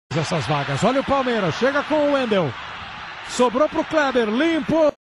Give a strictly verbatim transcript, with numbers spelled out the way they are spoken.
essas vagas. Olha o Palmeiras, chega com o Wendel. Sobrou pro Kleber, limpo.